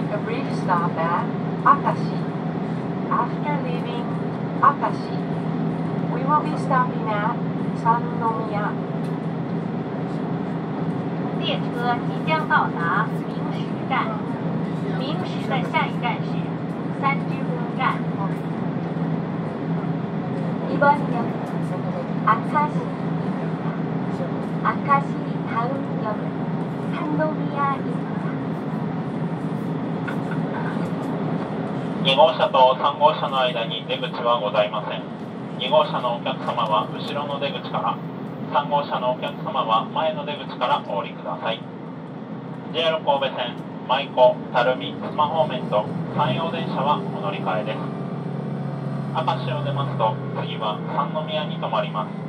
take a brief stop at Akashi. After leaving Akashi, we will be stopping at Sannomiya. 列车即将到达明石站，明石的下一站是三之宫站。 이번역 아카시 아카시 다음 역은 산노미야입니다. 2号車と3号車の間に出口はございません。2号車のお客様は後ろの出口から、3号車のお客様は前の出口からお降りください。 JR 神戸線舞子、垂水、須磨方面と山陽電車はお乗り換えです。明石を出ますと次は三宮に停まります。